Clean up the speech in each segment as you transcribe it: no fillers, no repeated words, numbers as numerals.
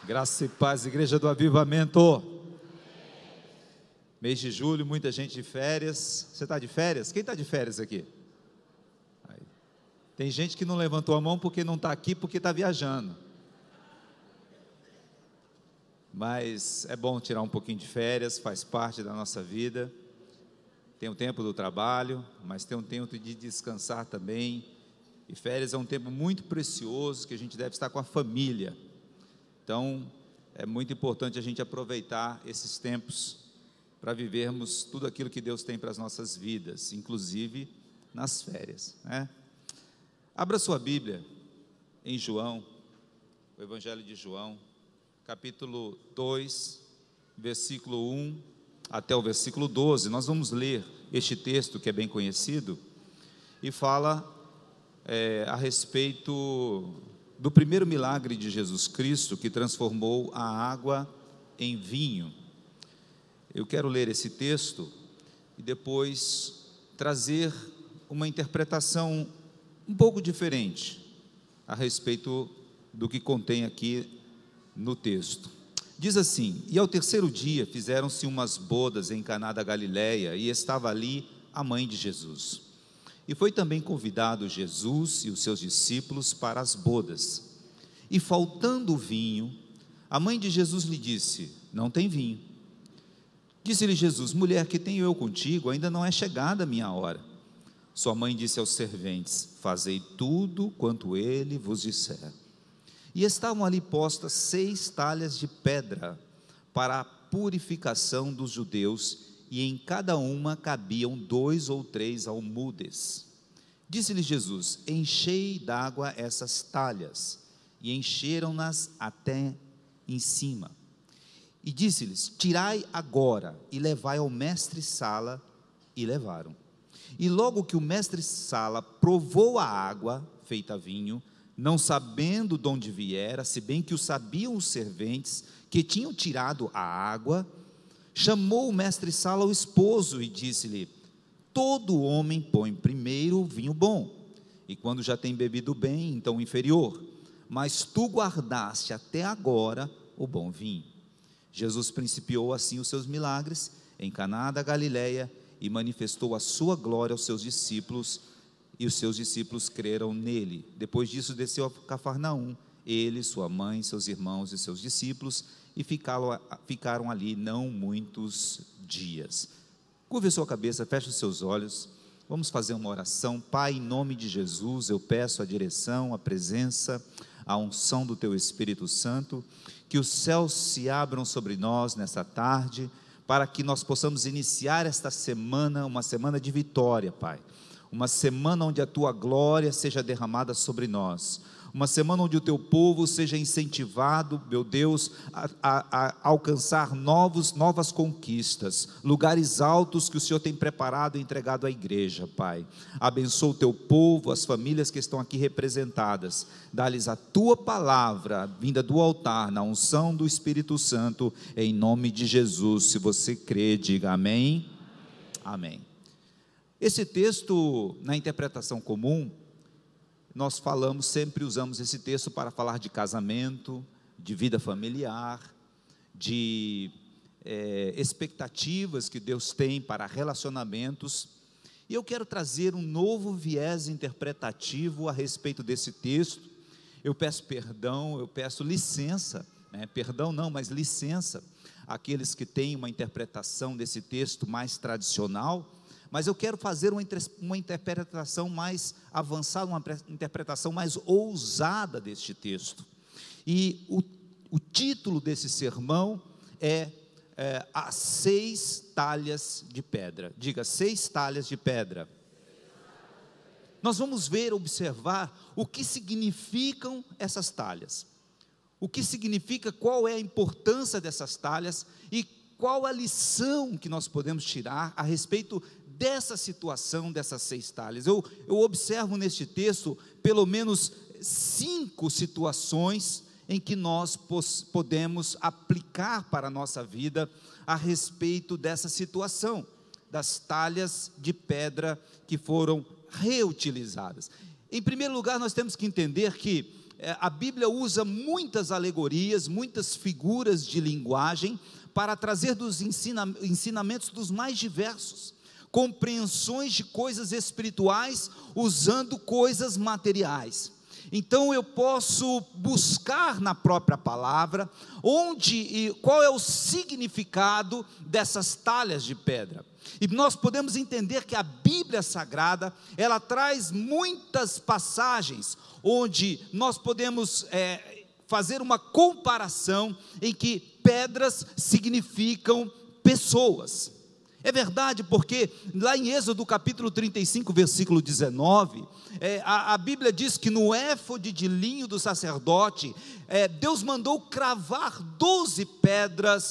Graça e paz, Igreja do Avivamento. Mês de julho, muita gente de férias. Você está de férias? Quem está de férias aqui? Aí. Tem gente que não levantou a mão porque não está aqui, porque está viajando. Mas é bom tirar um pouquinho de férias, faz parte da nossa vida. Tem o tempo do trabalho, mas tem um tempo de descansar também. E férias é um tempo muito precioso que a gente deve estar com a família. Então, é muito importante a gente aproveitar esses tempos para vivermos tudo aquilo que Deus tem para as nossas vidas, inclusive nas férias, né? Abra sua Bíblia em João, o Evangelho de João, capítulo 2, versículo 1 até o versículo 12. Nós vamos ler este texto que é bem conhecido e fala a respeito do primeiro milagre de Jesus Cristo, que transformou a água em vinho. Eu quero ler esse texto e depois trazer uma interpretação um pouco diferente a respeito do que contém aqui no texto. Diz assim: e ao terceiro dia fizeram-se umas bodas em Caná da Galileia, e estava ali a mãe de Jesus. E foi também convidado Jesus e os seus discípulos para as bodas. E faltando o vinho, a mãe de Jesus lhe disse: não tem vinho. Disse-lhe Jesus: mulher, que tenho eu contigo? Ainda não é chegada a minha hora. Sua mãe disse aos serventes: fazei tudo quanto ele vos disser. E estavam ali postas 6 talhas de pedra para a purificação dos judeus, e em cada uma cabiam 2 ou 3 almudes. Disse-lhe Jesus: enchei d'água essas talhas. E encheram-nas até em cima. E disse-lhes: tirai agora e levai ao mestre-sala. E levaram. E logo que o mestre-sala provou a água feita vinho, não sabendo de onde viera, se bem que o sabiam os serventes que tinham tirado a água, chamou o mestre-sala ao esposo e disse-lhe: todo homem põe primeiro o vinho bom, e quando já tem bebido bem, então o inferior, mas tu guardaste até agora o bom vinho. Jesus principiou assim os seus milagres em Caná da Galileia e manifestou a sua glória aos seus discípulos, e os seus discípulos creram nele. Depois disso desceu a Cafarnaum, ele, sua mãe, seus irmãos e seus discípulos, e ficaram ali não muitos dias. Curve a sua cabeça, feche os seus olhos, vamos fazer uma oração. Pai, em nome de Jesus, eu peço a direção, a presença, a unção do Teu Espírito Santo, que os céus se abram sobre nós nessa tarde, para que nós possamos iniciar esta semana, uma semana de vitória, Pai, uma semana onde a Tua glória seja derramada sobre nós, uma semana onde o Teu povo seja incentivado, meu Deus, a alcançar novas conquistas, lugares altos que o Senhor tem preparado e entregado à igreja, Pai. Abençoa o Teu povo, as famílias que estão aqui representadas, dá-lhes a Tua palavra, vinda do altar, na unção do Espírito Santo, em nome de Jesus. Se você crê, diga amém. Amém. Esse texto, na interpretação comum, nós usamos esse texto para falar de casamento, de vida familiar, de expectativas que Deus tem para relacionamentos, e eu quero trazer um novo viés interpretativo a respeito desse texto. Eu peço perdão, eu peço licença, perdão não, mas licença, àqueles que têm uma interpretação desse texto mais tradicional, mas eu quero fazer uma interpretação mais avançada, uma interpretação mais ousada deste texto. E o título desse sermão é as 6 talhas de pedra. Diga, 6 talhas de pedra. Nós vamos observar o que significam essas talhas. O que significa, qual é a importância dessas talhas e qual a lição que nós podemos tirar a respeito dessa situação, dessas 6 talhas. Eu observo neste texto pelo menos 5 situações em que nós podemos aplicar para a nossa vida a respeito dessa situação, das talhas de pedra que foram reutilizadas. Em primeiro lugar, nós temos que entender que a Bíblia usa muitas alegorias, muitas figuras de linguagem para trazer dos ensinamentos dos mais diversos, compreensões de coisas espirituais usando coisas materiais. Então eu posso buscar na própria palavra onde e qual é o significado dessas talhas de pedra. E nós podemos entender que a Bíblia Sagrada, ela traz muitas passagens onde nós podemos fazer uma comparação em que pedras significam pessoas. É verdade, porque lá em Êxodo capítulo 35, versículo 19, a Bíblia diz que no éfode de linho do sacerdote, Deus mandou cravar 12 pedras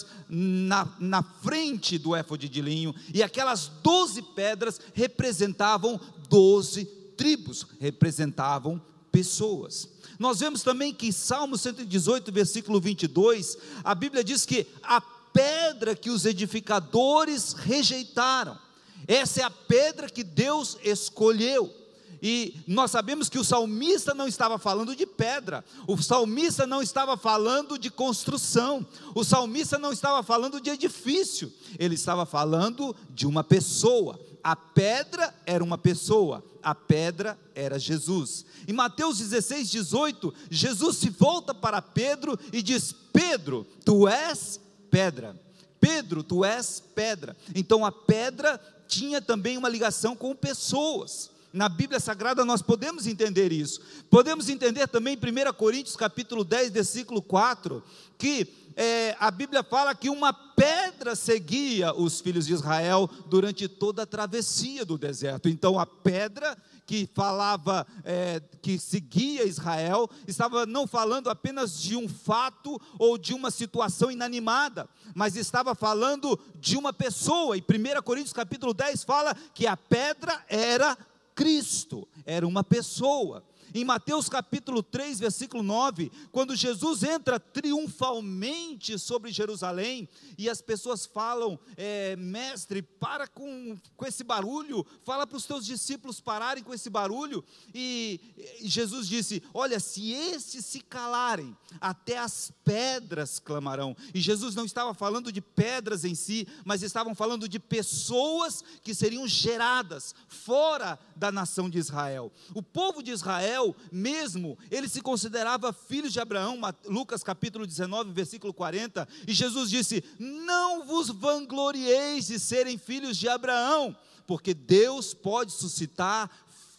na frente do éfode de linho, e aquelas 12 pedras representavam 12 tribos, representavam pessoas. Nós vemos também que em Salmo 118, versículo 22, a Bíblia diz que a pedra que os edificadores rejeitaram, essa é a pedra que Deus escolheu. E nós sabemos que o salmista não estava falando de pedra, o salmista não estava falando de construção, o salmista não estava falando de edifício, ele estava falando de uma pessoa. A pedra era uma pessoa, a pedra era Jesus. Em Mateus 16, 18, Jesus se volta para Pedro e diz: Pedro, tu és pedra. Pedro, tu és pedra. Então a pedra tinha também uma ligação com pessoas. Na Bíblia Sagrada nós podemos entender isso. Podemos entender também em 1 Coríntios capítulo 10, versículo 4, que a Bíblia fala que uma pedra seguia os filhos de Israel durante toda a travessia do deserto. Então a pedra que falava, que seguia Israel, estava não falando apenas de um fato ou de uma situação inanimada, mas estava falando de uma pessoa. E 1 Coríntios capítulo 10 fala que a pedra era Cristo, era uma pessoa. Em Mateus capítulo 3, versículo 9, quando Jesus entra triunfalmente sobre Jerusalém, e as pessoas falam: mestre, para com esse barulho, fala para os teus discípulos pararem com esse barulho, e Jesus disse: olha, se estes se calarem, até as pedras clamarão. E Jesus não estava falando de pedras em si, mas estavam falando de pessoas que seriam geradas fora da nação de Israel. O povo de Israel mesmo, ele se considerava filho de Abraão. Lucas capítulo 19, versículo 40, e Jesus disse: não vos vanglorieis de serem filhos de Abraão, porque Deus pode suscitar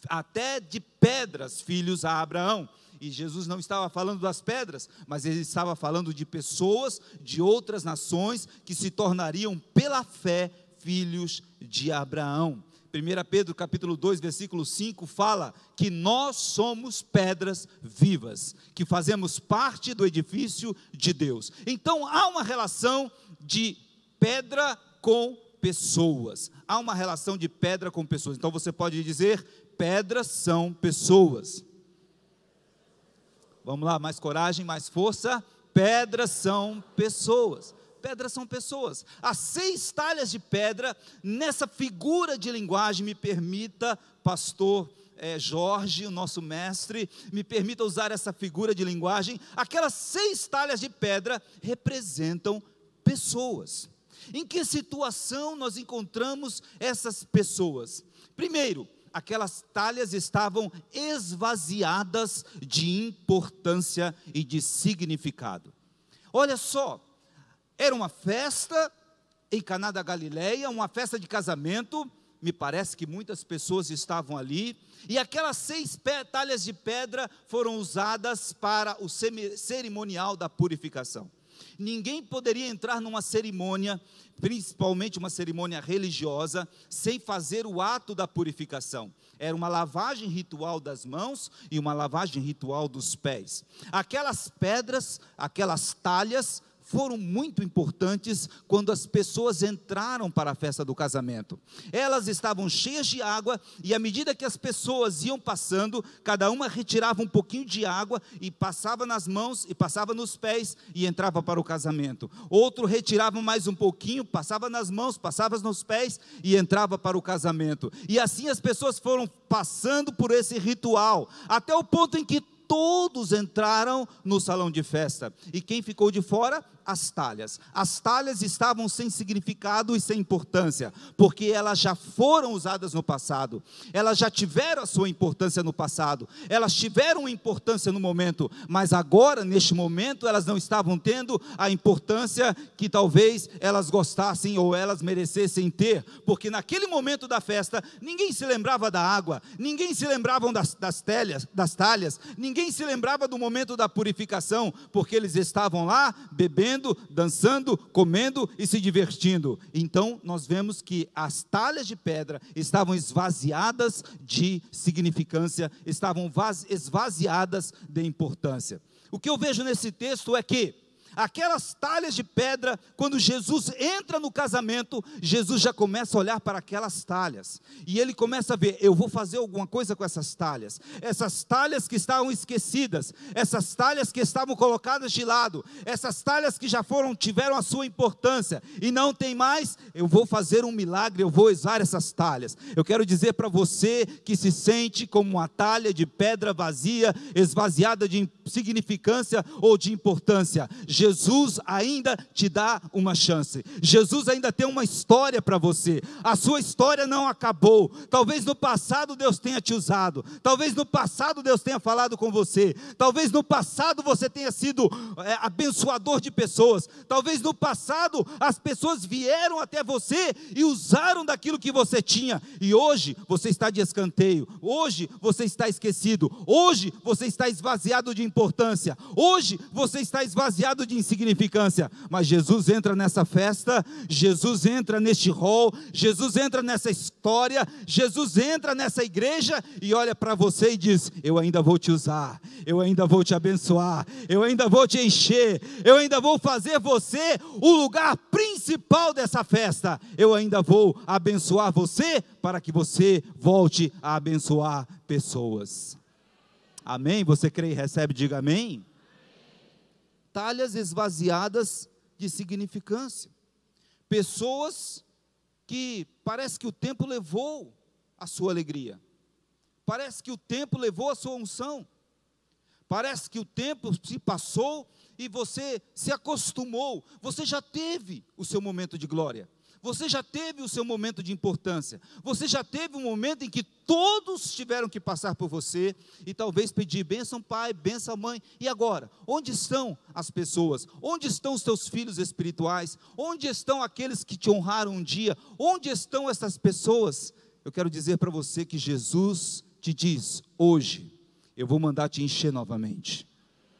até de pedras filhos a Abraão. E Jesus não estava falando das pedras, mas ele estava falando de pessoas de outras nações que se tornariam pela fé filhos de Abraão. 1 Pedro capítulo 2, versículo 5 fala que nós somos pedras vivas, que fazemos parte do edifício de Deus. Então há uma relação de pedra com pessoas, há uma relação de pedra com pessoas. Então você pode dizer: pedras são pessoas. Vamos lá, mais coragem, mais força. Pedras são pessoas. Pedras são pessoas. As 6 talhas de pedra, nessa figura de linguagem, me permita, pastor Jorge, o nosso mestre, me permita usar essa figura de linguagem. Aquelas 6 talhas de pedra representam pessoas. Em que situação nós encontramos essas pessoas? Primeiro, aquelas talhas estavam esvaziadas de importância e de significado. Olha só, era uma festa em Caná da Galileia, uma festa de casamento. Me parece que muitas pessoas estavam ali, e aquelas 6 talhas de pedra foram usadas para o cerimonial da purificação. Ninguém poderia entrar numa cerimônia, principalmente uma cerimônia religiosa, sem fazer o ato da purificação. Era uma lavagem ritual das mãos e uma lavagem ritual dos pés. Aquelas pedras, aquelas talhas, foram muito importantes quando as pessoas entraram para a festa do casamento. Elas estavam cheias de água, e à medida que as pessoas iam passando, cada uma retirava um pouquinho de água e passava nas mãos e passava nos pés e entrava para o casamento. Outro retirava mais um pouquinho, passava nas mãos, passava nos pés e entrava para o casamento. E assim as pessoas foram passando por esse ritual, até o ponto em que todos entraram no salão de festa. E quem ficou de fora? As talhas. As talhas estavam sem significado e sem importância, porque elas já foram usadas no passado, elas já tiveram a sua importância no passado, elas tiveram importância no momento, mas agora, neste momento, elas não estavam tendo a importância que talvez elas gostassem ou elas merecessem ter, porque naquele momento da festa, ninguém se lembrava da água, ninguém se lembrava das talhas, ninguém se lembrava do momento da purificação, porque eles estavam lá bebendo, dançando, comendo e se divertindo. Então nós vemos que as talhas de pedra estavam esvaziadas de significância, estavam esvaziadas de importância. O que eu vejo nesse texto é que aquelas talhas de pedra, quando Jesus entra no casamento, Jesus já começa a olhar para aquelas talhas, e ele começa a ver, eu vou fazer alguma coisa com essas talhas que estavam esquecidas, essas talhas que estavam colocadas de lado, essas talhas que já tiveram a sua importância, e não tem mais, eu vou fazer um milagre, eu vou usar essas talhas. Eu quero dizer para você, que se sente como uma talha de pedra vazia, esvaziada de significância ou de importância, Jesus ainda te dá uma chance, Jesus ainda tem uma história para você, a sua história não acabou. Talvez no passado Deus tenha te usado, talvez no passado Deus tenha falado com você, talvez no passado você tenha sido abençoador de pessoas, talvez no passado as pessoas vieram até você e usaram daquilo que você tinha, e hoje você está de escanteio, hoje você está esquecido, hoje você está esvaziado de importância, hoje você está esvaziado de insignificância, mas Jesus entra nessa festa, Jesus entra neste hall, Jesus entra nessa história, Jesus entra nessa igreja e olha para você e diz, eu ainda vou te usar, eu ainda vou te abençoar, eu ainda vou te encher, eu ainda vou fazer você o lugar principal dessa festa, eu ainda vou abençoar você, para que você volte a abençoar pessoas. Amém? Você crê e recebe? Diga amém. Talhas esvaziadas de significância, pessoas que parece que o tempo levou a sua alegria, parece que o tempo levou a sua unção, parece que o tempo se passou e você se acostumou, você já teve o seu momento de glória, você já teve o seu momento de importância, você já teve um momento em que todos tiveram que passar por você, e talvez pedir, bênção pai, bênção mãe, e agora? Onde estão as pessoas? Onde estão os teus filhos espirituais? Onde estão aqueles que te honraram um dia? Onde estão essas pessoas? Eu quero dizer para você que Jesus te diz, hoje, eu vou mandar te encher novamente,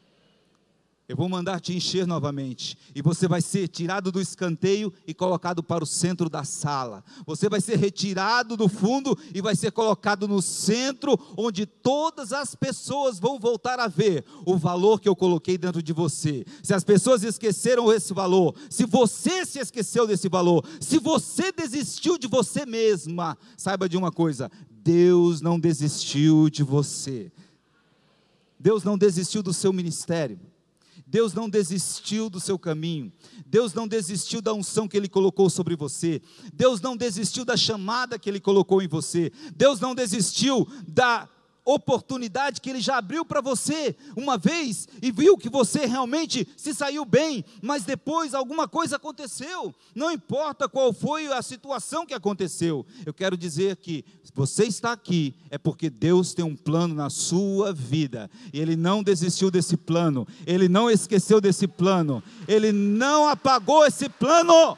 eu vou mandar te encher novamente, e você vai ser tirado do escanteio e colocado para o centro da sala, você vai ser retirado do fundo e vai ser colocado no centro, onde todas as pessoas vão voltar a ver o valor que eu coloquei dentro de você. Se as pessoas esqueceram esse valor, se você se esqueceu desse valor, se você desistiu de você mesma, saiba de uma coisa, Deus não desistiu de você, Deus não desistiu do seu ministério, Deus não desistiu do seu caminho, Deus não desistiu da unção que Ele colocou sobre você, Deus não desistiu da chamada que Ele colocou em você, Deus não desistiu da oportunidade que Ele já abriu para você uma vez, e viu que você realmente se saiu bem, mas depois alguma coisa aconteceu, não importa qual foi a situação que aconteceu, eu quero dizer que você está aqui, é porque Deus tem um plano na sua vida, e Ele não desistiu desse plano, Ele não esqueceu desse plano, Ele não apagou esse plano,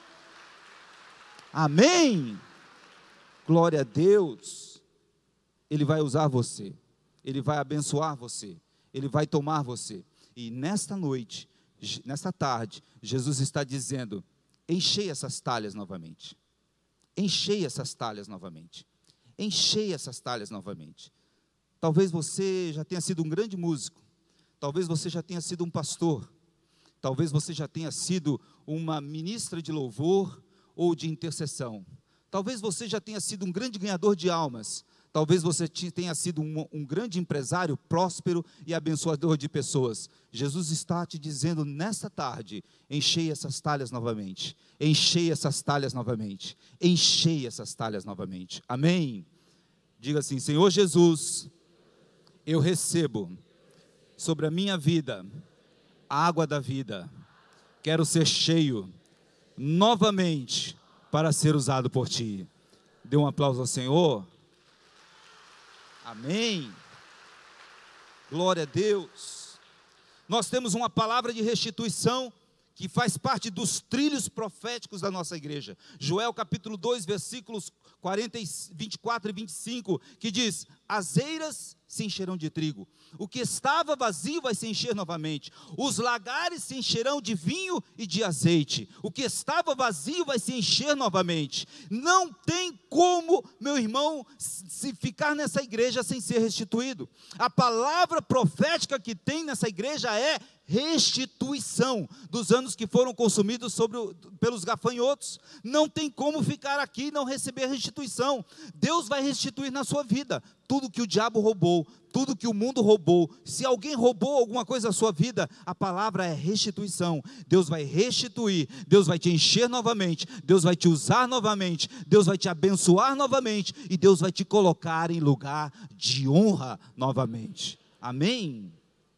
amém? Glória a Deus. Ele vai usar você, Ele vai abençoar você, Ele vai tomar você, e nesta noite, nesta tarde, Jesus está dizendo, enchei essas talhas novamente, enchei essas talhas novamente, enchei essas talhas novamente. Talvez você já tenha sido um grande músico, talvez você já tenha sido um pastor, talvez você já tenha sido uma ministra de louvor ou de intercessão, talvez você já tenha sido um grande ganhador de almas, talvez você tenha sido um grande empresário, próspero e abençoador de pessoas. Jesus está te dizendo nesta tarde, enchei essas talhas novamente, enchei essas talhas novamente, enchei essas talhas novamente, amém? Diga assim, Senhor Jesus, eu recebo sobre a minha vida a água da vida. Quero ser cheio novamente para ser usado por ti. Dê um aplauso ao Senhor. Amém. Glória a Deus. Nós temos uma palavra de restituição que faz parte dos trilhos proféticos da nossa igreja. Joel capítulo 2, versículos 24 e 25, que diz: as eiras se encherão de trigo, o que estava vazio vai se encher novamente, os lagares se encherão de vinho e de azeite, o que estava vazio vai se encher novamente. Não tem como, meu irmão, se ficar nessa igreja sem ser restituído. A palavra profética que tem nessa igreja é restituição dos anos que foram consumidos pelos gafanhotos. Não tem como ficar aqui e não receber restituição. Deus vai restituir na sua vida tudo que o diabo roubou, tudo que o mundo roubou. Se alguém roubou alguma coisa da sua vida, a palavra é restituição. Deus vai restituir, Deus vai te encher novamente, Deus vai te usar novamente, Deus vai te abençoar novamente, e Deus vai te colocar em lugar de honra novamente. Amém?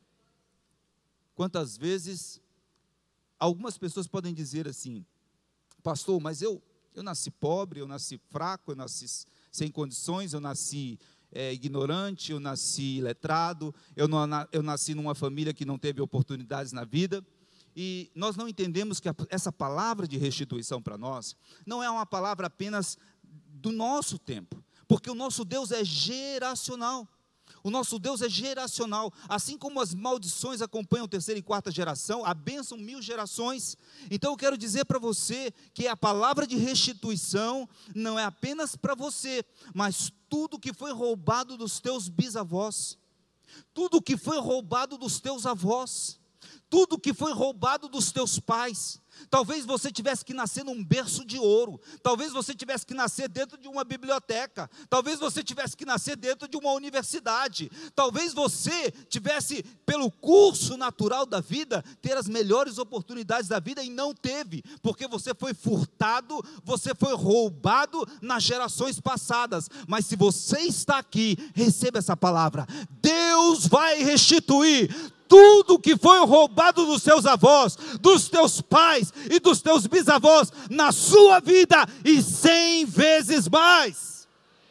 Quantas vezes algumas pessoas podem dizer assim: pastor, mas eu nasci pobre, eu nasci fraco, eu nasci sem condições, eu nasci ignorante, eu nasci letrado, eu nasci numa família que não teve oportunidades na vida. E nós não entendemos que essa palavra de restituição para nós não é uma palavra apenas do nosso tempo, porque o nosso Deus é geracional. O nosso Deus é geracional. Assim como as maldições acompanham a terceira e quarta geração, a bênção 1000 gerações. Então eu quero dizer para você que a palavra de restituição não é apenas para você, mas tudo que foi roubado dos teus bisavós, tudo que foi roubado dos teus avós, tudo que foi roubado dos teus pais. Talvez você tivesse que nascer num berço de ouro, talvez você tivesse que nascer dentro de uma biblioteca, talvez você tivesse que nascer dentro de uma universidade, talvez você tivesse, pelo curso natural da vida, ter as melhores oportunidades da vida e não teve, porque você foi furtado, você foi roubado nas gerações passadas. Mas se você está aqui, receba essa palavra: Deus vai restituir tudo que foi roubado dos seus avós, dos teus pais e dos teus bisavós na sua vida, e 100 vezes mais.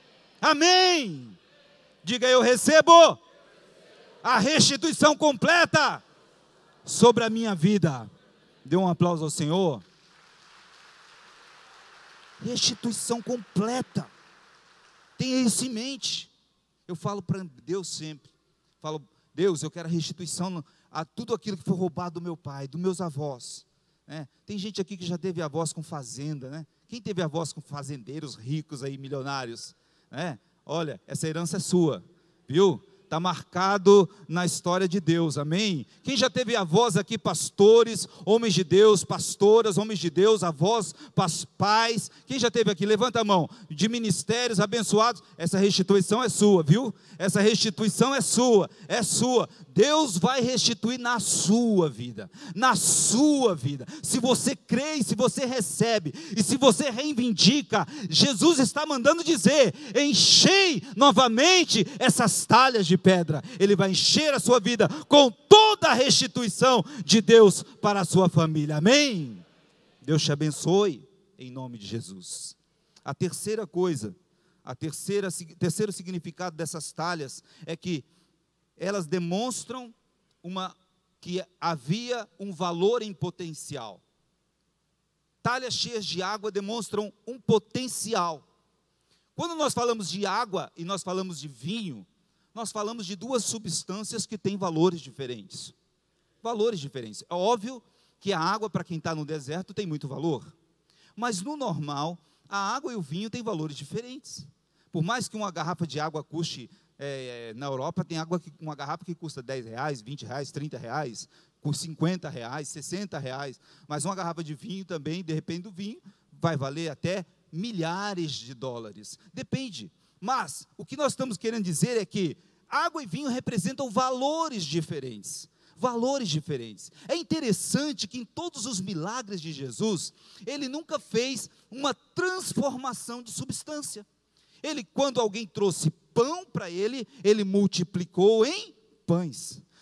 Amém? Diga: eu recebo a restituição completa sobre a minha vida. Dê um aplauso ao Senhor. Restituição completa. Tenha isso em mente. Eu falo para Deus sempre, falo: Deus, eu quero a restituição a tudo aquilo que foi roubado do meu pai, dos meus avós. Tem gente aqui que já teve avós com fazenda, né? Quem teve avós com fazendeiros ricos aí, milionários? Olha, essa herança é sua, viu? Está marcado na história de Deus, amém? Quem já teve avós aqui, pastores, homens de Deus, pastoras, homens de Deus, avós, pais? Quem já teve aqui? Levanta a mão. De ministérios abençoados. Essa restituição é sua, viu? Essa restituição é sua, é sua. Deus vai restituir na sua vida, na sua vida. Se você crê, se você recebe, e se você reivindica, Jesus está mandando dizer: enchei novamente essas talhas de pedra. Ele vai encher a sua vida com toda a restituição de Deus para a sua família, amém? Deus te abençoe, em nome de Jesus. A terceira coisa, terceiro significado dessas talhas é que elas demonstram que havia um valor em potencial. Talhas cheias de água demonstram um potencial. Quando nós falamos de água e nós falamos de vinho, nós falamos de duas substâncias que têm valores diferentes. Valores diferentes. É óbvio que a água, para quem está no deserto, tem muito valor. Mas no normal, a água e o vinho têm valores diferentes. Por mais que uma garrafa de água custe, na Europa tem uma garrafa que custa R$10, R$20, R$30, por R$50, R$60, mas uma garrafa de vinho também, depende do vinho, vai valer até milhares de dólares, depende. Mas o que nós estamos querendo dizer é que água e vinho representam valores diferentes. Valores diferentes. É interessante que em todos os milagres de Jesus, ele nunca fez uma transformação de substância. Quando alguém trouxe pão para ele multiplicou em pães.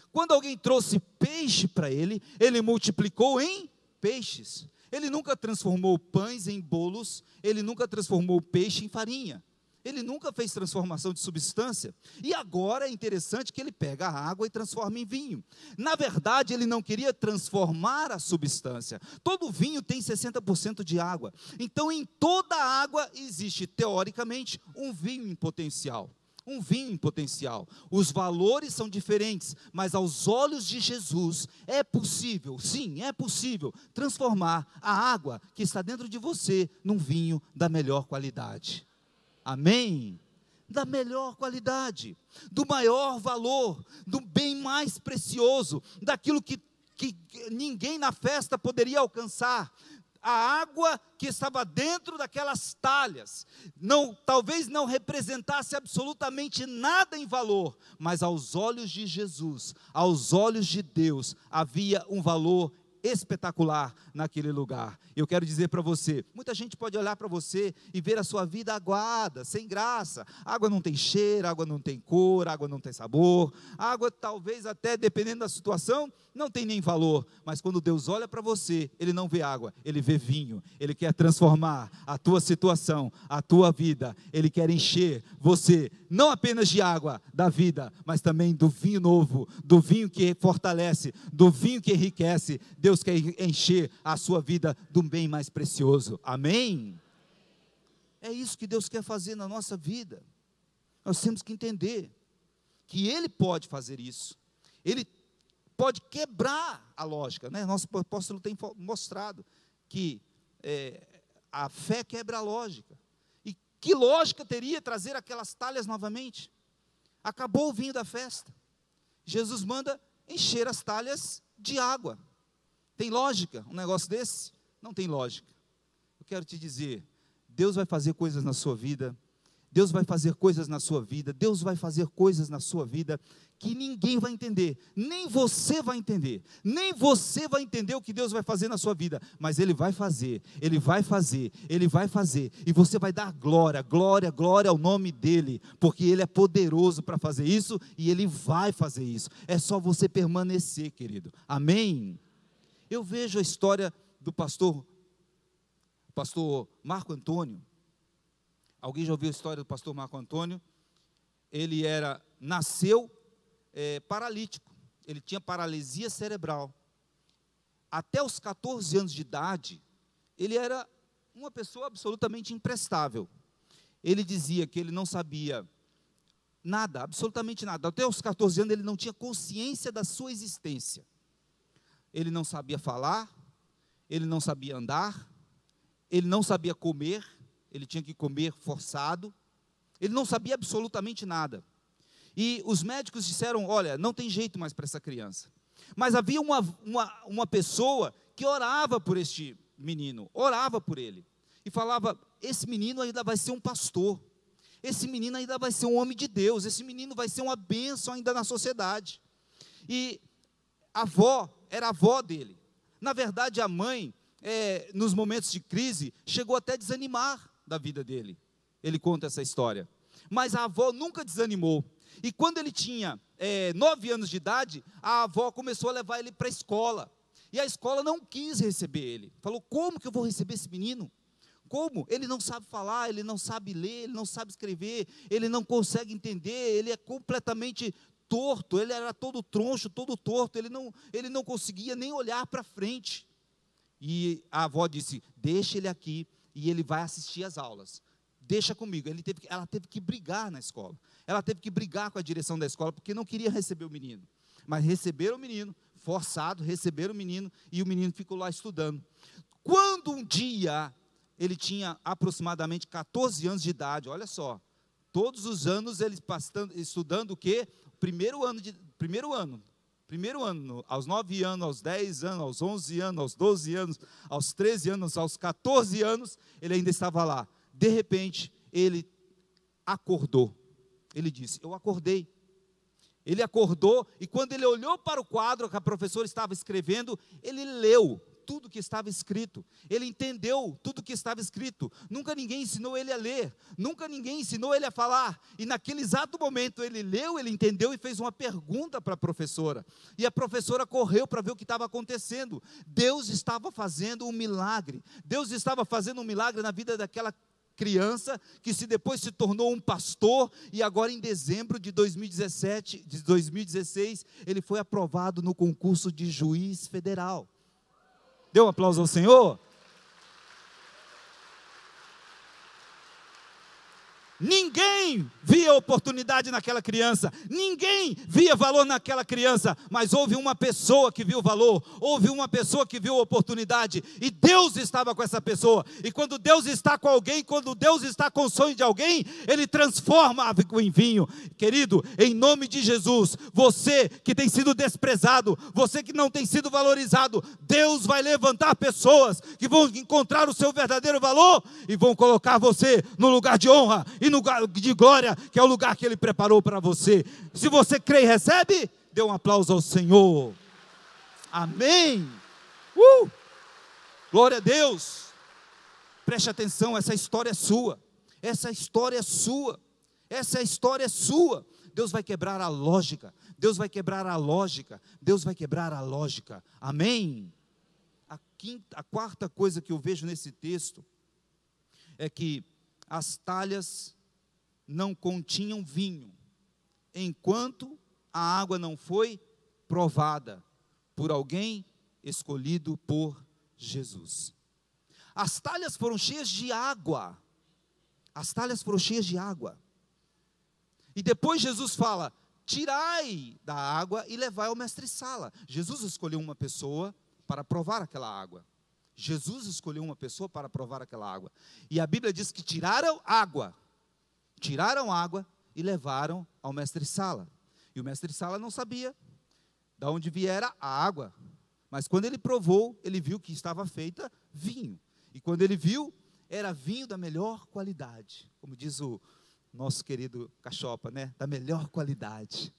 Quando alguém trouxe peixe para ele, ele multiplicou em peixes. Ele nunca transformou pães em bolos, ele nunca transformou peixe em farinha. Ele nunca fez transformação de substância. E agora é interessante que ele pega a água e transforma em vinho. Na verdade, ele não queria transformar a substância. Todo vinho tem 60% de água. Então, em toda a água existe, teoricamente, um vinho em potencial. Um vinho em potencial. Os valores são diferentes, mas aos olhos de Jesus é possível, sim, é possível transformar a água que está dentro de você num vinho da melhor qualidade. Amém? Da melhor qualidade, do maior valor, do bem mais precioso, daquilo que ninguém na festa poderia alcançar. A água que estava dentro daquelas talhas, talvez não representasse absolutamente nada em valor, mas aos olhos de Jesus, aos olhos de Deus, havia um valor espetacular naquele lugar. Eu quero dizer para você, muita gente pode olhar para você e ver a sua vida aguada, sem graça. A água não tem cheiro, a água não tem cor, a água não tem sabor, a água talvez até, dependendo da situação, não tem nem valor, mas quando Deus olha para você, Ele não vê água, Ele vê vinho. Ele quer transformar a tua situação, a tua vida. Ele quer encher você, não apenas de água da vida, mas também do vinho novo, do vinho que fortalece, do vinho que enriquece. Deus quer encher a sua vida do bem mais precioso. Amém? É isso que Deus quer fazer na nossa vida. Nós temos que entender que Ele pode fazer isso. Ele pode quebrar a lógica, né? Nosso apóstolo tem mostrado que a fé quebra a lógica. E que lógica teria trazer aquelas talhas novamente? Acabou o vinho da festa. Jesus manda encher as talhas de água. Tem lógica um negócio desse? Não tem lógica. Eu quero te dizer, Deus vai fazer coisas na sua vida, Deus vai fazer coisas na sua vida, Deus vai fazer coisas na sua vida que ninguém vai entender, nem você vai entender, nem você vai entender o que Deus vai fazer na sua vida, mas Ele vai fazer, Ele vai fazer, Ele vai fazer, e você vai dar glória, glória, glória ao nome dEle, porque Ele é poderoso para fazer isso, e Ele vai fazer isso. É só você permanecer, querido. Amém? Eu vejo a história do pastor Marco Antônio. Alguém já ouviu a história do pastor Marco Antônio? Ele nasceu paralítico, ele tinha paralisia cerebral. Até os 14 anos de idade, ele era uma pessoa absolutamente imprestável. Ele dizia que ele não sabia nada, absolutamente nada. Até os 14 anos ele não tinha consciência da sua existência. Ele não sabia falar, ele não sabia andar, ele não sabia comer, ele tinha que comer forçado, ele não sabia absolutamente nada. E os médicos disseram, olha, não tem jeito mais para essa criança. Mas havia uma pessoa que orava por este menino, orava por ele, e falava, esse menino ainda vai ser um pastor, esse menino ainda vai ser um homem de Deus, esse menino vai ser uma bênção ainda na sociedade. E a avó, era a avó dele. Na verdade, a mãe, nos momentos de crise, chegou até a desanimar da vida dele. Ele conta essa história. Mas a avó nunca desanimou. E quando ele tinha 9 anos de idade, a avó começou a levar ele para a escola. E a escola não quis receber ele. Falou, como que eu vou receber esse menino? Como? Ele não sabe falar, ele não sabe ler, ele não sabe escrever, ele não consegue entender, ele é completamente torto, ele era todo troncho, todo torto, ele não conseguia nem olhar para frente. E a avó disse, deixa ele aqui e ele vai assistir às aulas. Deixa comigo. Ela teve que brigar na escola. Ela teve que brigar com a direção da escola, porque não queria receber o menino. Mas receberam o menino, forçado, receberam o menino, e o menino ficou lá estudando. Quando um dia, ele tinha aproximadamente 14 anos de idade, olha só, todos os anos ele estudando o quê? Primeiro ano, aos 9 anos, aos 10 anos, aos 11 anos, aos 12 anos, aos 13 anos, aos 14 anos, ele ainda estava lá. De repente, ele acordou. Ele disse, eu acordei. Ele acordou, e quando ele olhou para o quadro que a professora estava escrevendo, ele leu tudo que estava escrito, ele entendeu tudo que estava escrito. Nunca ninguém ensinou ele a ler, nunca ninguém ensinou ele a falar, e naquele exato momento ele leu, ele entendeu e fez uma pergunta para a professora, e a professora correu para ver o que estava acontecendo. Deus estava fazendo um milagre, Deus estava fazendo um milagre na vida daquela criança, que depois se tornou um pastor, e agora em dezembro de 2016, ele foi aprovado no concurso de juiz federal. Dê um aplauso ao Senhor. Ninguém via oportunidade naquela criança, ninguém via valor naquela criança, mas houve uma pessoa que viu valor, houve uma pessoa que viu oportunidade, e Deus estava com essa pessoa. E quando Deus está com alguém, quando Deus está com o sonho de alguém, Ele transforma água em vinho. Querido, em nome de Jesus, você que tem sido desprezado, você que não tem sido valorizado, Deus vai levantar pessoas que vão encontrar o seu verdadeiro valor, e vão colocar você no lugar de honra, e no lugar de glória, que é o lugar que Ele preparou para você. Se você crê e recebe, dê um aplauso ao Senhor. Amém. Glória a Deus. Preste atenção, essa história é sua. Essa história é sua. Essa história é sua. Deus vai quebrar a lógica. Deus vai quebrar a lógica. Deus vai quebrar a lógica. Amém. A quarta coisa que eu vejo nesse texto é que as talhas não continham vinho, enquanto a água não foi provada por alguém escolhido por Jesus. As talhas foram cheias de água. As talhas foram cheias de água. E depois Jesus fala: tirai da água e levai ao mestre-sala. Jesus escolheu uma pessoa para provar aquela água. Jesus escolheu uma pessoa para provar aquela água. E a Bíblia diz que tiraram água e levaram ao mestre-sala. E o mestre-sala não sabia de onde viera a água, mas quando ele provou, ele viu que estava feita vinho. E quando ele viu, era vinho da melhor qualidade, como diz o nosso querido Cachopa, né? Da melhor qualidade.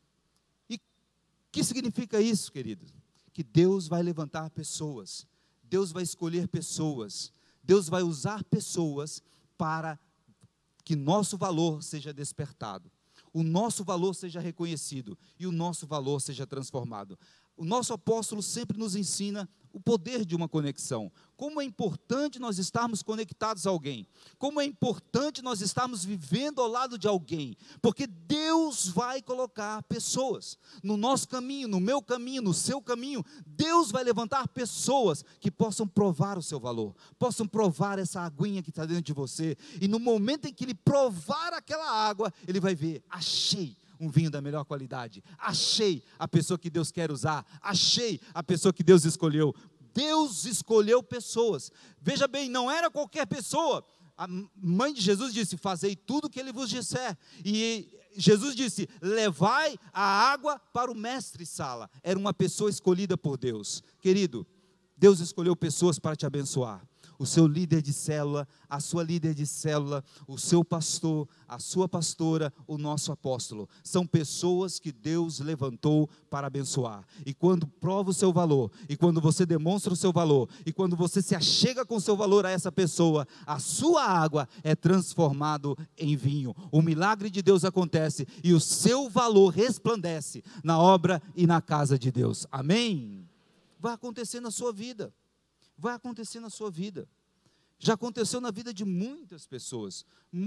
E o que significa isso, querido? Que Deus vai levantar pessoas, Deus vai escolher pessoas, Deus vai usar pessoas para que nosso valor seja despertado, o nosso valor seja reconhecido e o nosso valor seja transformado. O nosso apóstolo sempre nos ensina o poder de uma conexão. Como é importante nós estarmos conectados a alguém. Como é importante nós estarmos vivendo ao lado de alguém. Porque Deus vai colocar pessoas no nosso caminho, no meu caminho, no seu caminho. Deus vai levantar pessoas que possam provar o seu valor, possam provar essa aguinha que está dentro de você. E no momento em que ele provar aquela água, ele vai ver: achei um vinho da melhor qualidade, achei a pessoa que Deus quer usar, achei a pessoa que Deus escolheu. Deus escolheu pessoas. Veja bem, não era qualquer pessoa. A mãe de Jesus disse: fazei tudo o que ele vos disser. E Jesus disse: levai a água para o mestre-sala. Era uma pessoa escolhida por Deus. Querido, Deus escolheu pessoas para te abençoar. O seu líder de célula, a sua líder de célula, o seu pastor, a sua pastora, o nosso apóstolo. São pessoas que Deus levantou para abençoar. E quando prova o seu valor, e quando você demonstra o seu valor, e quando você se achega com o seu valor a essa pessoa, a sua água é transformado em vinho. O milagre de Deus acontece e o seu valor resplandece na obra e na casa de Deus. Amém? Vai acontecer na sua vida. Vai acontecer na sua vida. Já aconteceu na vida de muitas pessoas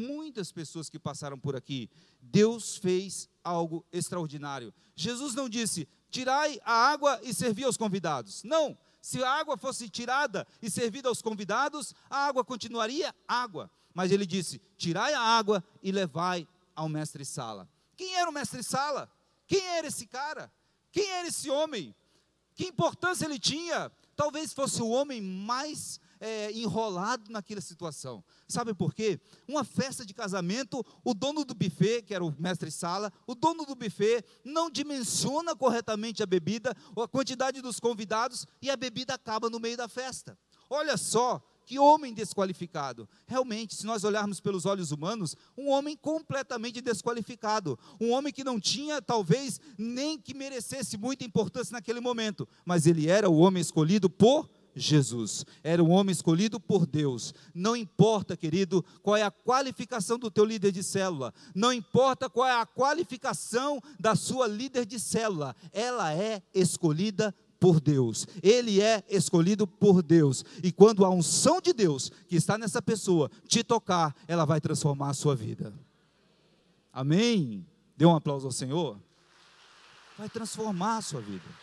que passaram por aqui. Deus fez algo extraordinário. Jesus não disse: tirai a água e servi aos convidados. Não, se a água fosse tirada e servida aos convidados, a água continuaria água. Mas ele disse: tirai a água e levai ao mestre-sala. Quem era o mestre-sala? Quem era esse cara? Quem era esse homem? Que importância ele tinha? Talvez fosse o homem mais enrolado naquela situação. Sabe por quê? Uma festa de casamento, o dono do buffet, que era o mestre-sala, o dono do buffet não dimensiona corretamente a bebida, ou a quantidade dos convidados, e a bebida acaba no meio da festa. Olha só, que homem desqualificado. Realmente, se nós olharmos pelos olhos humanos, um homem completamente desqualificado, um homem que não tinha, talvez, nem que merecesse muita importância naquele momento, mas ele era o homem escolhido por Jesus. Era um homem escolhido por Deus. Não importa, querido, qual é a qualificação do teu líder de célula, não importa qual é a qualificação da sua líder de célula, ela é escolhida por Deus. Ele é escolhido por Deus. E quando a unção de Deus que está nessa pessoa te tocar, ela vai transformar a sua vida. Amém? Dê um aplauso ao Senhor. Vai transformar a sua vida.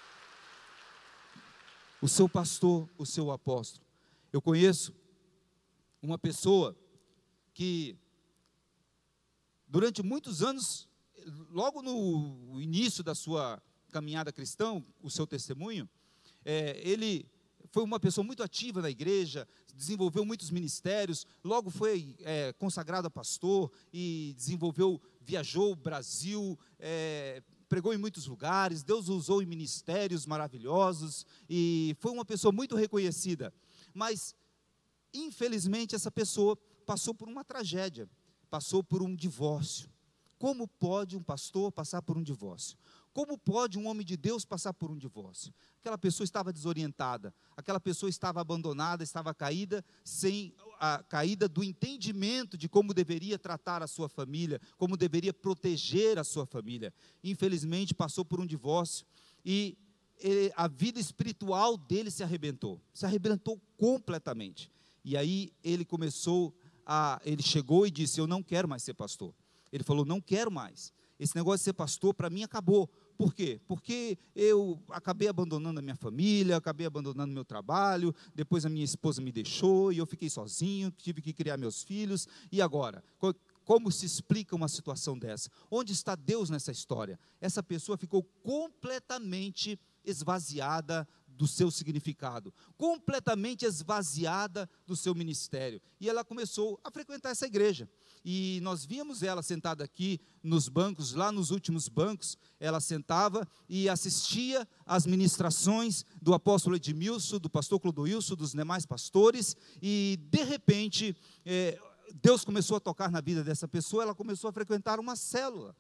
O seu pastor, o seu apóstolo. Eu conheço uma pessoa que durante muitos anos, logo no início da sua caminhada cristã, o seu testemunho, ele foi uma pessoa muito ativa na igreja, desenvolveu muitos ministérios, logo foi consagrado a pastor e viajou o Brasil, pregou em muitos lugares, Deus o usou em ministérios maravilhosos, e foi uma pessoa muito reconhecida, mas infelizmente essa pessoa passou por uma tragédia, passou por um divórcio. Como pode um pastor passar por um divórcio? Como pode um homem de Deus passar por um divórcio? Aquela pessoa estava desorientada, aquela pessoa estava abandonada, estava caída, caída do entendimento de como deveria tratar a sua família, como deveria proteger a sua família. Infelizmente passou por um divórcio e a vida espiritual dele se arrebentou completamente. E aí ele chegou e disse: eu não quero mais ser pastor. Ele falou: não quero mais, esse negócio de ser pastor para mim acabou. Por quê? Porque eu acabei abandonando a minha família, acabei abandonando meu trabalho, depois a minha esposa me deixou, e eu fiquei sozinho, tive que criar meus filhos, e agora? Como se explica uma situação dessa? Onde está Deus nessa história? Essa pessoa ficou completamente esvaziada do seu significado, completamente esvaziada do seu ministério, e ela começou a frequentar essa igreja, e nós víamos ela sentada aqui nos bancos, lá nos últimos bancos, ela sentava e assistia às ministrações do apóstolo Edmilson, do pastor Clodoilson, dos demais pastores, e de repente, Deus começou a tocar na vida dessa pessoa, ela começou a frequentar uma célula,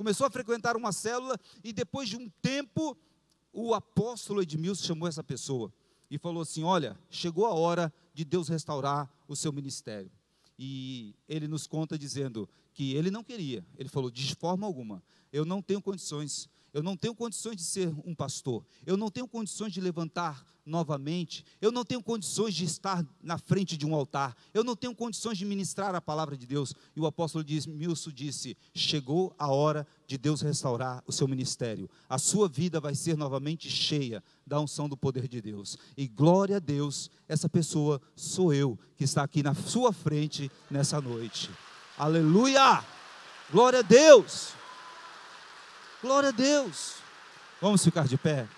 e depois de um tempo, o apóstolo Edmilson chamou essa pessoa e falou assim: olha, chegou a hora de Deus restaurar o seu ministério. E ele nos conta dizendo que ele não queria, ele falou: de forma alguma, eu não tenho condições de ser um pastor, eu não tenho condições de levantar novamente, eu não tenho condições de estar na frente de um altar, eu não tenho condições de ministrar a palavra de Deus. E o apóstolo Edmilson disse: chegou a hora de Deus restaurar o seu ministério, a sua vida vai ser novamente cheia da unção do poder de Deus, e glória a Deus, essa pessoa sou eu, que está aqui na sua frente nessa noite. Aleluia, glória a Deus, glória a Deus. Vamos ficar de pé?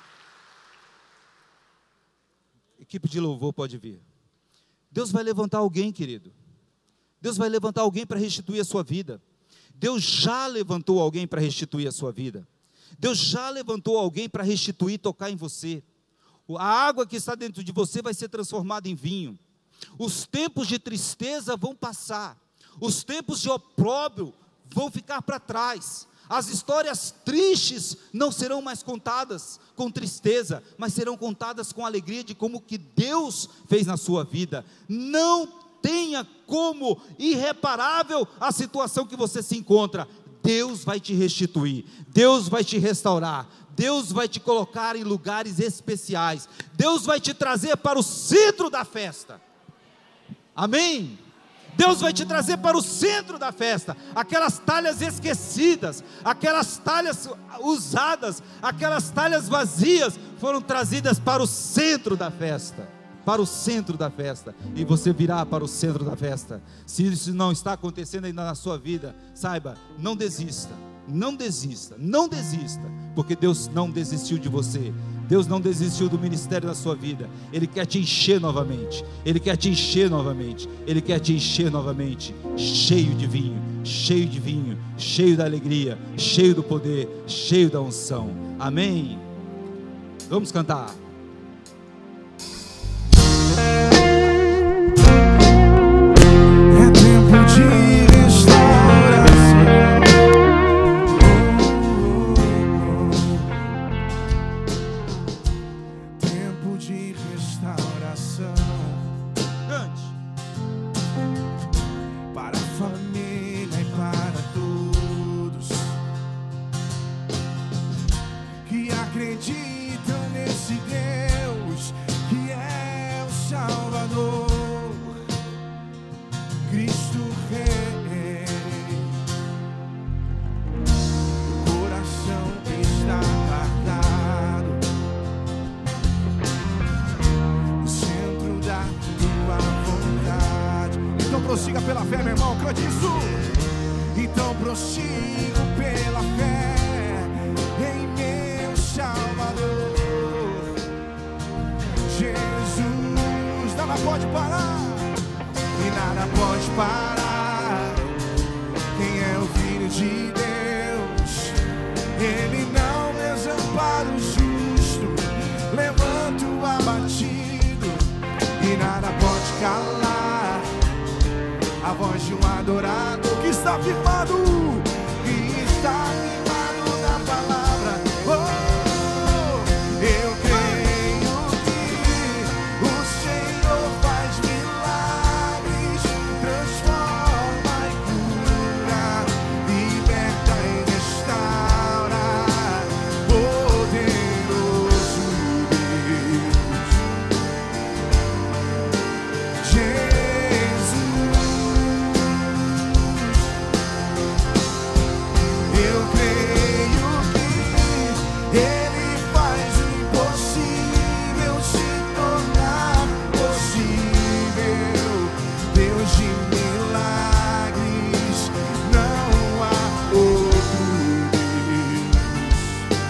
Equipe de louvor pode vir. Deus vai levantar alguém, querido. Deus vai levantar alguém para restituir a sua vida. Deus já levantou alguém para restituir a sua vida. Deus já levantou alguém para restituir, tocar em você. A água que está dentro de você vai ser transformada em vinho. Os tempos de tristeza vão passar. Os tempos de opróbrio vão ficar para trás. As histórias tristes não serão mais contadas com tristeza, mas serão contadas com alegria de como que Deus fez na sua vida. Não tenha como irreparável a situação que você se encontra. Deus vai te restituir, Deus vai te restaurar, Deus vai te colocar em lugares especiais, Deus vai te trazer para o centro da festa. Amém? Deus vai te trazer para o centro da festa. Aquelas talhas esquecidas, aquelas talhas usadas, aquelas talhas vazias foram trazidas para o centro da festa. Para o centro da festa. E você virá para o centro da festa. Se isso não está acontecendo ainda na sua vida, saiba, não desista. Não desista, não desista, porque Deus não desistiu de você. Deus não desistiu do ministério da sua vida. Ele quer te encher novamente. Ele quer te encher novamente. Ele quer te encher novamente. Cheio de vinho, cheio de vinho, cheio da alegria, cheio do poder, cheio da unção. Amém? Vamos cantar. É tempo de restauração. Tempo de restauração. prossiga pela fé, meu irmão, cante isso. Então prossigo pela fé em meu Salvador Jesus. Nada pode parar, e nada pode parar quem é o Filho de Deus. Ele não desampara o justo, levanta o abatido, e nada pode calar a voz de um adorador que está firmado, que está firmado na palavra. Oh, eu creio que o Senhor faz milagres, transforma e cura, liberta e restaura. Poderoso Deus, Jesus. Eu creio que Ele faz o impossível se tornar possível. Deus de milagres, não há outro Deus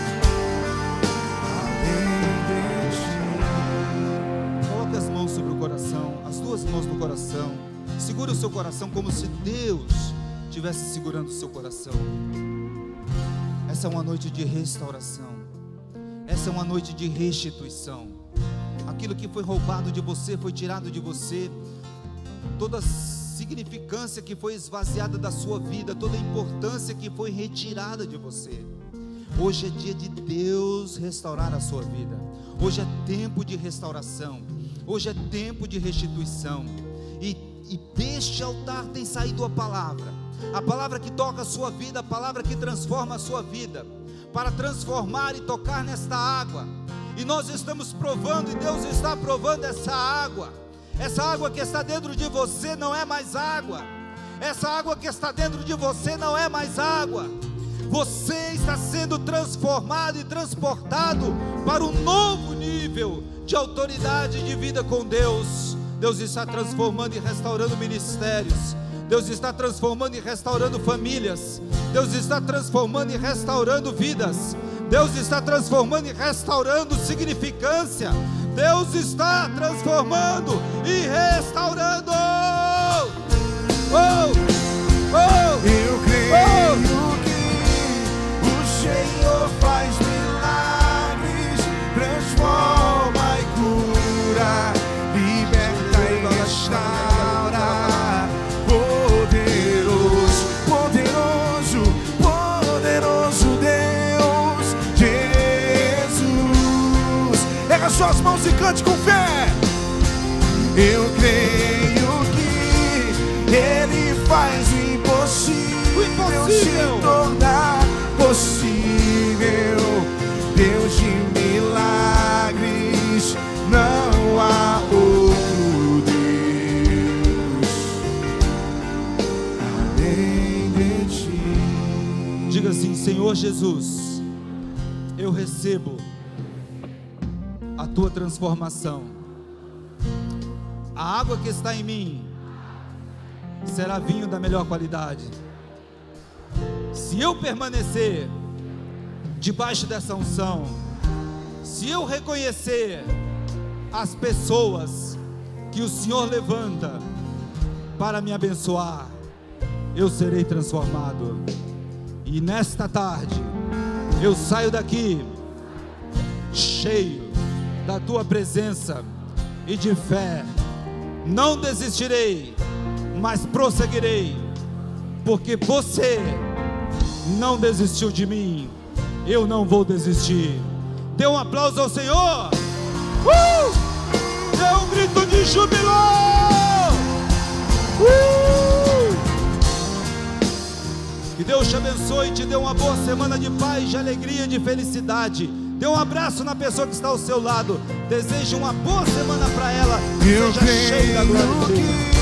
além de ti. Coloque as mãos sobre o coração, as duas mãos no coração. Segura o seu coração como se Deus estivesse segurando o seu coração. Essa é uma noite de restauração. Essa é uma noite de restituição. Aquilo que foi roubado de você, foi tirado de você. Toda a significância que foi esvaziada da sua vida, toda a importância que foi retirada de você. Hoje é dia de Deus restaurar a sua vida. Hoje é tempo de restauração. Hoje é tempo de restituição. E deste altar tem saído a palavra que toca a sua vida, a palavra que transforma a sua vida, para transformar e tocar nesta água. E nós estamos provando, e Deus está provando essa água que está dentro de você não é mais água. Essa água que está dentro de você não é mais água. Você está sendo transformado e transportado para um novo nível de autoridade e de vida com Deus. Deus está transformando e restaurando ministérios. Deus está transformando e restaurando famílias. Deus está transformando e restaurando vidas. Deus está transformando e restaurando significância. Deus está transformando e restaurando. Eu creio que o Senhor faz milagres, transforma e cura, liberta e restaura. Poderoso, poderoso, poderoso Deus, Jesus. Erga suas mãos e cante com fé. Eu creio que Ele faz o impossível se tornar possível. Deus de milagres, não há outro Deus além de ti. Diga assim: Senhor Jesus, eu recebo a tua transformação. A água que está em mim será vinho da melhor qualidade. Se eu permanecer debaixo dessa unção, se eu reconhecer as pessoas que o Senhor levanta para me abençoar, eu serei transformado. E nesta tarde eu saio daqui cheio da tua presença e de fé. Não desistirei, mas prosseguirei, porque você não desistiu de mim. Eu não vou desistir. Dê um aplauso ao Senhor. Dê um grito de júbilo. Que Deus te abençoe e te dê uma boa semana de paz, de alegria, de felicidade. Dê um abraço na pessoa que está ao seu lado. Deseje uma boa semana para ela. Seja cheio da glória de Deus.